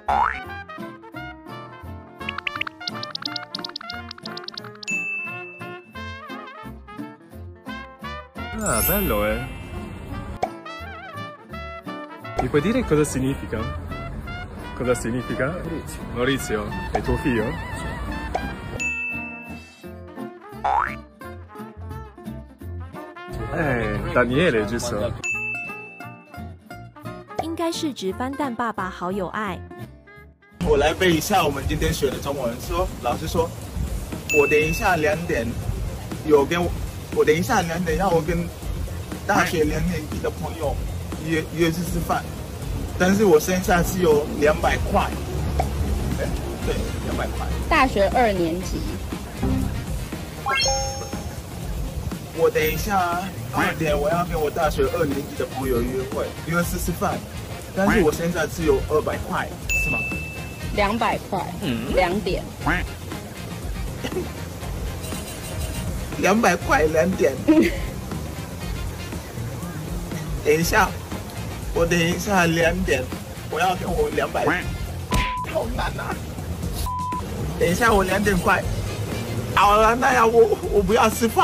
Ah, bello, eh? Mi puoi dire cosa significa? Cosa significa? Maurizio. Maurizio, è tuo figlio? Daniele, giusto? 应该是指翻蛋爸爸好有爱。 我来背一下我们今天学的中文。老师说，我等一下2点我等一下2点要我跟大学2年级的朋友约去吃饭，但是我身上是有200块。对，200块。 大学2年级。 我等一下2点我要跟我大学2年级的朋友约吃饭，但是我身上是有200块，是吗 ？200块，2点。 200块2点。等一下，我等一下2点，我要跟我200，好难啊！等一下我2点快，好了，那样我不要吃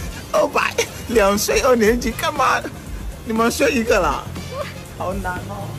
饭。200、200，2岁2年级干嘛？你们选一个啦，好难哦。